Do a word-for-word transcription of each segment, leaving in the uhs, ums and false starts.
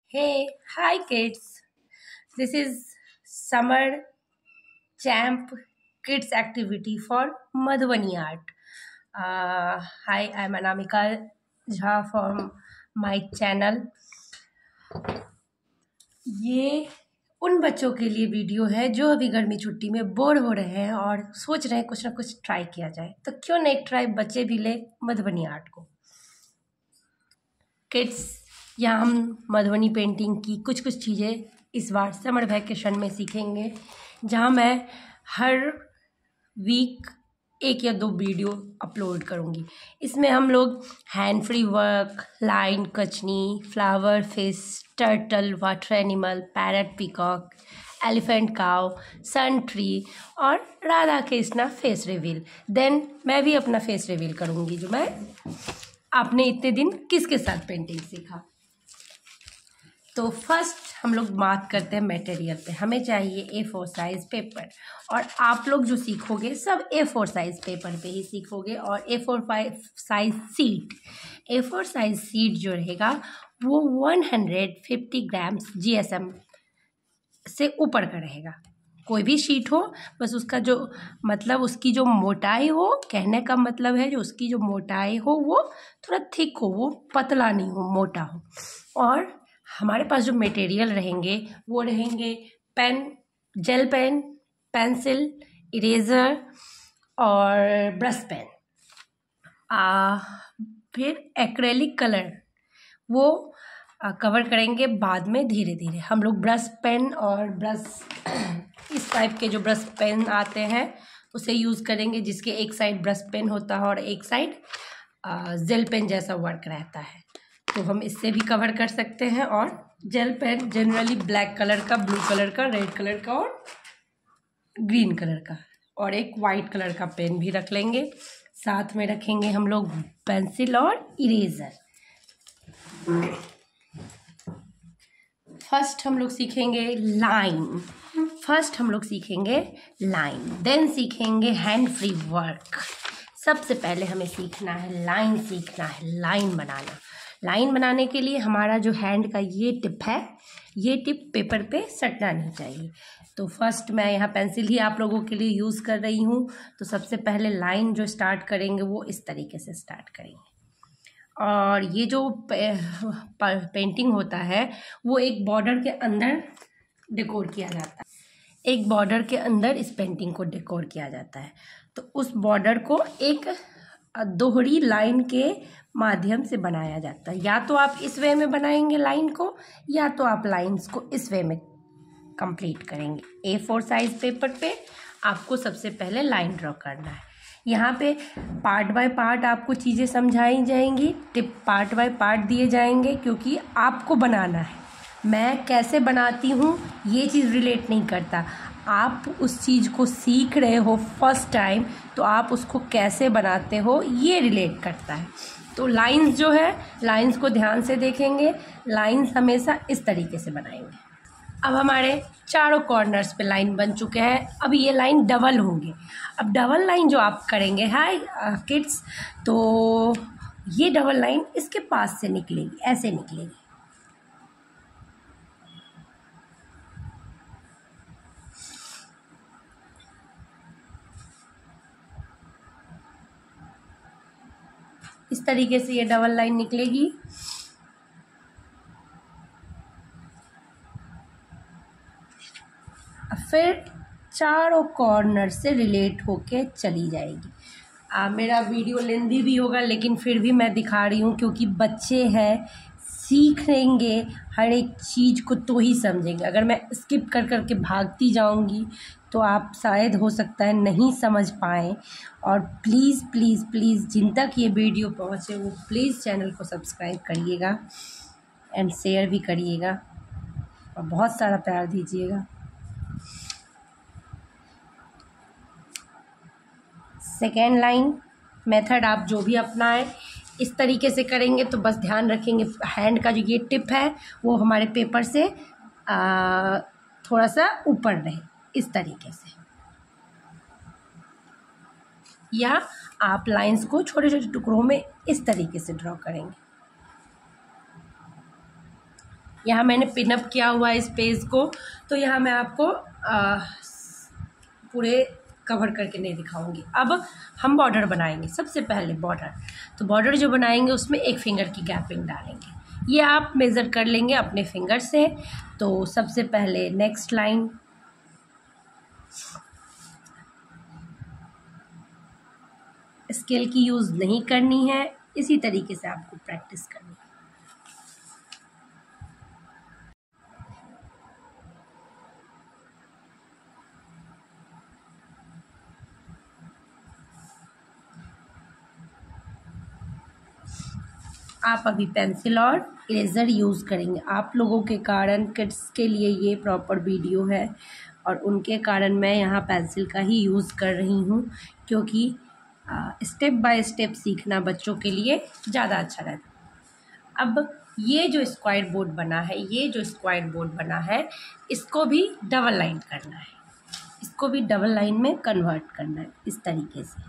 Hey, hi kids. This is summer camp kids activity for Madhubani art. Uh, hi, I'm Anamika Jha from my channel. ये उन बच्चों के लिए video है जो अभी गर्मी छुट्टी में बोर हो रहे हैं और सोच रहे हैं कुछ ना कुछ ट्राई किया जाए, तो क्यों ना एक ट्राई बच्चे भी ले मधुबनी आर्ट को। किड्स, यहाँ हम मधुबनी पेंटिंग की कुछ कुछ चीज़ें इस बार समर वैकेशन में सीखेंगे, जहाँ मैं हर वीक एक या दो वीडियो अपलोड करूँगी। इसमें हम लोग हैंड फ्री वर्क, लाइन कचनी, flower fish, turtle, water animal, parrot peacock, elephant cow, sun tree और Radha Krishna face reveal. Then मैं भी अपना फेस रिवील करूँगी, जो मैं आपने इतने दिन किसके साथ पेंटिंग सीखा। तो फर्स्ट हम लोग बात करते हैं मटेरियल पे। हमें चाहिए ए फोर साइज़ पेपर, और आप लोग जो सीखोगे सब ए फोर साइज़ पेपर पे ही सीखोगे, और A four five size sheet A four size sheet जो रहेगा वो one hundred fifty grams G S M से ऊपर का रहेगा। कोई भी शीट हो, बस उसका जो मतलब उसकी जो मोटाई हो, कहने का मतलब है जो उसकी जो मोटाई हो वो थोड़ा थिक हो, वो पतला नहीं हो, मोटा हो। और हमारे पास जो मटेरियल रहेंगे वो रहेंगे pen, gel pen, pencil, eraser और ब्रश पेन। आ, फिर एक्रेलिक कलर वो आ, कवर करेंगे बाद में धीरे धीरे। हम लोग ब्रश पेन और ब्रश इस टाइप के जो ब्रश पेन आते हैं उसे यूज़ करेंगे, जिसके एक साइड ब्रश पेन होता है और एक साइड जेल पेन जैसा वर्क रहता है। तो हम इससे भी कवर कर सकते हैं। और gel pen generally black colour का, ब्लू कलर का, रेड कलर का और ग्रीन कलर का, और एक वाइट कलर का पेन भी रख लेंगे। साथ में रखेंगे हम लोग पेंसिल और इरेज़र। फर्स्ट हम लोग सीखेंगे लाइन फर्स्ट हम लोग सीखेंगे लाइन देन सीखेंगे हैंड फ्री वर्क। सबसे पहले हमें सीखना है लाइन सीखना है लाइन बनाना। लाइन बनाने के लिए हमारा जो हैंड का ये टिप है, ये टिप पेपर पे सटना नहीं चाहिए। तो फर्स्ट मैं यहाँ पेंसिल ही आप लोगों के लिए यूज़ कर रही हूँ। तो सबसे पहले लाइन जो स्टार्ट करेंगे वो इस तरीके से स्टार्ट करेंगे। और ये जो पे, पेंटिंग होता है वो एक बॉर्डर के अंदर डेकोर किया जाता है। एक बॉर्डर के अंदर इस पेंटिंग को डेकोर किया जाता है। तो उस बॉर्डर को एक दोहरी लाइन के माध्यम से बनाया जाता है। या तो आप इस वे में बनाएंगे लाइन को, या तो आप लाइंस को इस वे में कंप्लीट करेंगे। ए फोर साइज पेपर पे आपको सबसे पहले लाइन ड्रॉ करना है। यहाँ पे पार्ट बाय पार्ट आपको चीज़ें समझाई जाएंगी, टिप पार्ट बाय पार्ट दिए जाएंगे, क्योंकि आपको बनाना है। मैं कैसे बनाती हूँ ये चीज़ रिलेट नहीं करता। आप उस चीज़ को सीख रहे हो फर्स्ट टाइम, तो आप उसको कैसे बनाते हो ये रिलेट करता है। तो लाइंस जो है, लाइंस को ध्यान से देखेंगे। लाइंस हमेशा इस तरीके से बनाएंगे। अब हमारे चारों कॉर्नर्स पे लाइन बन चुके हैं। अब ये लाइन डबल होंगे। अब डबल लाइन जो आप करेंगे, हाय किड्स, तो ये डबल लाइन इसके पास से निकलेगी, ऐसे निकलेगी। इस तरीके से ये डबल लाइन निकलेगी। फिर चारों कॉर्नर से रिलेट होके चली जाएगी। आ, मेरा वीडियो लेंदी भी होगा, लेकिन फिर भी मैं दिखा रही हूँ, क्योंकि बच्चे हैं, सीखेंगे हर एक चीज़ को तो ही समझेंगे। अगर मैं स्किप कर कर के भागती जाऊँगी तो आप शायद हो सकता है नहीं समझ पाएँ। और प्लीज़ प्लीज़ प्लीज़ जिन तक ये वीडियो पहुँचे वो प्लीज़ चैनल को सब्सक्राइब करिएगा एंड शेयर भी करिएगा और बहुत सारा प्यार दीजिएगा। सेकेंड लाइन मेथड आप जो भी अपनाएं इस तरीके से करेंगे, तो बस ध्यान रखेंगे हैंड का जो ये टिप है वो हमारे पेपर से आ, थोड़ा सा ऊपर रहे, इस तरीके से। या आप लाइंस को छोटे छोटे टुकड़ों में इस तरीके से ड्रॉ करेंगे। यहाँ मैंने पिनअप किया हुआ है इस पेज को, तो यहाँ मैं आपको आ, पूरे कवर करके नहीं दिखाऊंगी। अब हम बॉर्डर बनाएंगे। सबसे पहले बॉर्डर, तो बॉर्डर जो बनाएंगे उसमें एक फिंगर की गैपिंग डालेंगे। ये आप मेज़र कर लेंगे अपने फिंगर से। तो सबसे पहले नेक्स्ट लाइन, स्केल की यूज़ नहीं करनी है, इसी तरीके से आपको प्रैक्टिस करनी है। आप अभी पेंसिल और इरेज़र यूज़ करेंगे। आप लोगों के कारण किड्स के लिए ये प्रॉपर वीडियो है और उनके कारण मैं यहाँ पेंसिल का ही यूज़ कर रही हूँ, क्योंकि स्टेप बाय स्टेप सीखना बच्चों के लिए ज़्यादा अच्छा रहता है। अब ये जो स्क्वायर बोर्ड बना है, ये जो स्क्वायर बोर्ड बना है, इसको भी डबल लाइन करना है, इसको भी डबल लाइन में कन्वर्ट करना है इस तरीके से।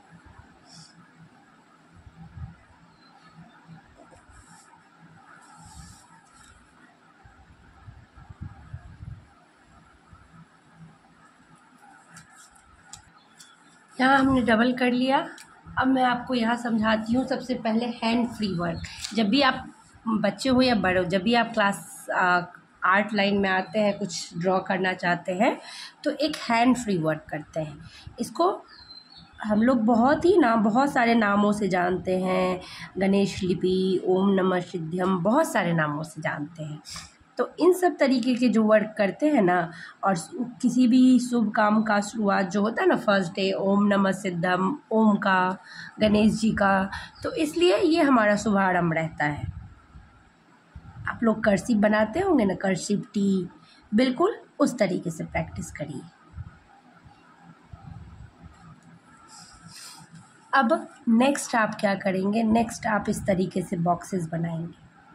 यहाँ हमने डबल कर लिया। अब मैं आपको यहाँ समझाती हूँ। सबसे पहले हैंड फ्री वर्क, जब भी आप बच्चे हो या बड़े हो, जब भी आप क्लास आर्ट लाइन में आते हैं, कुछ ड्रॉ करना चाहते हैं, तो एक हैंड फ्री वर्क करते हैं। इसको हम लोग बहुत ही नाम बहुत सारे नामों से जानते हैं, गणेश लिपि, ओम नमः सिद्ध्यम, बहुत सारे नामों से जानते हैं। तो इन सब तरीके के जो वर्क करते हैं ना, और किसी भी शुभ काम का शुरुआत जो होता है ना, फर्स्ट डे ओम नमः सिद्धम, ओम का, गणेश जी का, तो इसलिए ये हमारा शुभारंभ रहता है। आप लोग कर्सिव बनाते होंगे ना, कर्सिव टी, बिल्कुल उस तरीके से प्रैक्टिस करिए। अब नेक्स्ट आप क्या करेंगे, नेक्स्ट आप इस तरीके से बॉक्सेस बनाएंगे।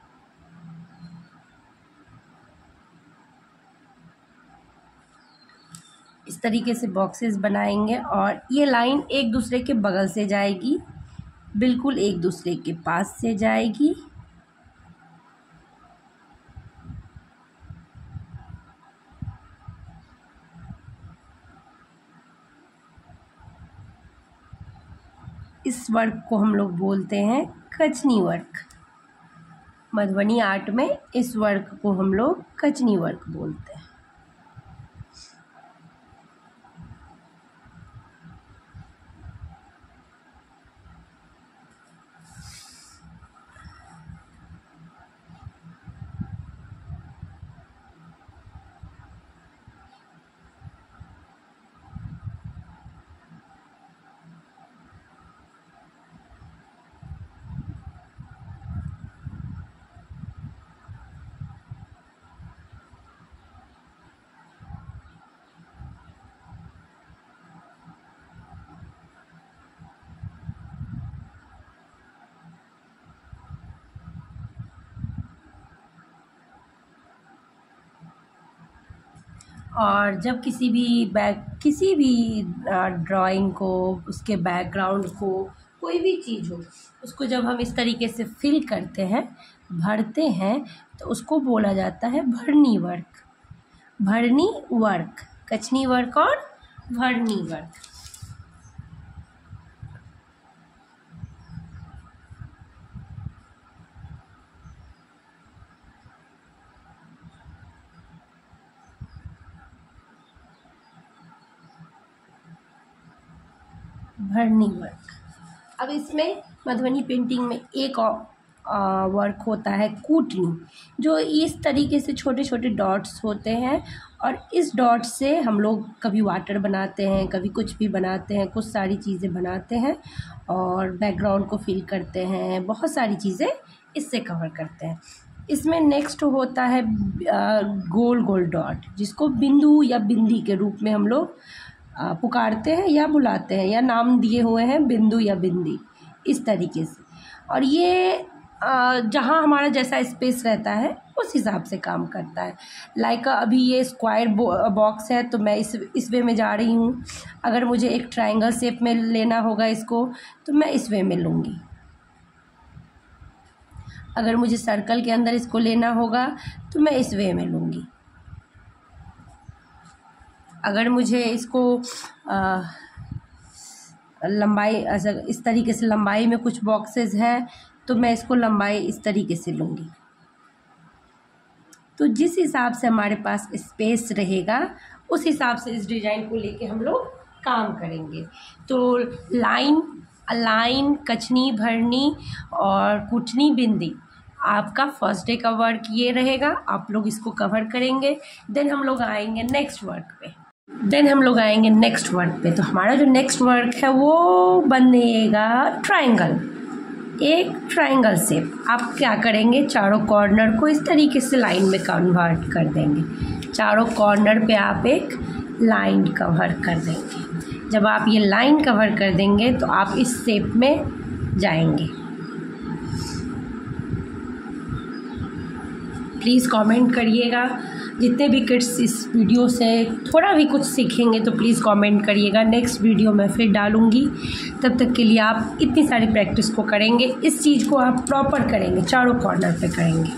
इस तरीके से बॉक्सेस बनाएंगे और ये लाइन एक दूसरे के बगल से जाएगी, बिल्कुल एक दूसरे के पास से जाएगी। इस वर्क को हम लोग बोलते हैं कचनी वर्क। मधुबनी आर्ट में इस वर्क को हम लोग कचनी वर्क बोलते हैं। और जब किसी भी बैक किसी भी ड्राइंग को, उसके बैकग्राउंड को, कोई भी चीज़ हो, उसको जब हम इस तरीके से फिल करते हैं, भरते हैं, तो उसको बोला जाता है भरनी वर्क। भरनी वर्क, कचनी वर्क और भरनी वर्क। भरनी वर्क। अब इसमें मधुबनी पेंटिंग में एक और वर्क होता है कूटनी, जो इस तरीके से छोटे छोटे डॉट्स होते हैं, और इस डॉट से हम लोग कभी वाटर बनाते हैं, कभी कुछ भी बनाते हैं, कुछ सारी चीज़ें बनाते हैं और बैकग्राउंड को फिल करते हैं, बहुत सारी चीज़ें इससे कवर करते हैं। इसमें नेक्स्ट होता है गोल गोल डॉट, जिसको बिंदु या बिंदी के रूप में हम लोग पुकारते हैं या बुलाते हैं, या नाम दिए हुए हैं बिंदु या बिंदी, इस तरीके से। और ये जहाँ हमारा जैसा स्पेस रहता है उस हिसाब से काम करता है। लाइक अभी ये स्क्वायर बॉक्स है, तो मैं इस इस वे में जा रही हूँ। अगर मुझे एक ट्रायंगल शेप में लेना होगा इसको, तो मैं इस वे में लूँगी। अगर मुझे सर्कल के अंदर इसको लेना होगा तो मैं इस वे में लूँगी। अगर मुझे इसको आ, लंबाई इस तरीके से, लंबाई में कुछ बॉक्सेस हैं तो मैं इसको लंबाई इस तरीके से लूँगी। तो जिस हिसाब से हमारे पास स्पेस रहेगा उस हिसाब से इस डिज़ाइन को लेके हम लोग काम करेंगे। तो लाइन, अलाइन, कचनी भरनी और कुटनी बिंदी आपका फर्स्ट डे का वर्क ये रहेगा। आप लोग इसको कवर करेंगे। देन हम लोग आएंगे नेक्स्ट वर्क पे देन हम लोग आएंगे नेक्स्ट वर्क पे। तो हमारा जो नेक्स्ट वर्क है वो बनेगा ट्रायंगल, एक ट्रायंगल शेप। आप क्या करेंगे, चारों कॉर्नर को इस तरीके से लाइन में कन्वर्ट कर देंगे। चारों कॉर्नर पे आप एक लाइन कवर कर देंगे। जब आप ये लाइन कवर कर देंगे तो आप इस शेप में जाएंगे। प्लीज़ कमेंट करिएगा। जितने भी किड्स इस वीडियो से थोड़ा भी कुछ सीखेंगे तो प्लीज़ कमेंट करिएगा। नेक्स्ट वीडियो मैं फिर डालूँगी। तब तक के लिए आप इतनी सारी प्रैक्टिस को करेंगे, इस चीज़ को आप प्रॉपर करेंगे, चारों कॉर्नर पे करेंगे।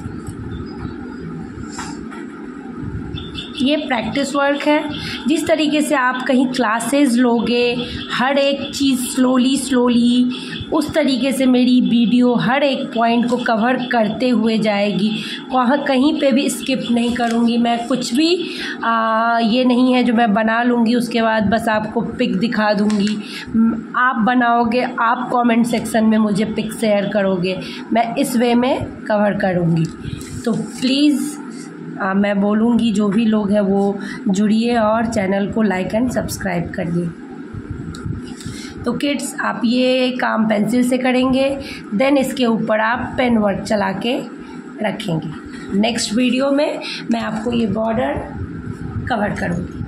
ये प्रैक्टिस वर्क है। जिस तरीके से आप कहीं क्लासेस लोगे, हर एक चीज़ स्लोली स्लोली उस तरीके से मेरी वीडियो हर एक पॉइंट को कवर करते हुए जाएगी। वहाँ कहीं पे भी स्किप नहीं करूँगी मैं। कुछ भी आ, ये नहीं है जो मैं बना लूँगी उसके बाद बस आपको पिक दिखा दूँगी। आप बनाओगे, आप कमेंट सेक्शन में मुझे पिक शेयर करोगे, मैं इस वे में कवर करूँगी। तो प्लीज़ आ, मैं बोलूँगी जो भी लोग हैं वो जुड़िए और चैनल को लाइक एंड सब्सक्राइब करिए। तो किड्स, आप ये काम पेंसिल से करेंगे, देन इसके ऊपर आप पेन वर्क चला के रखेंगे। नेक्स्ट वीडियो में मैं आपको ये बॉर्डर कवर करूँगी।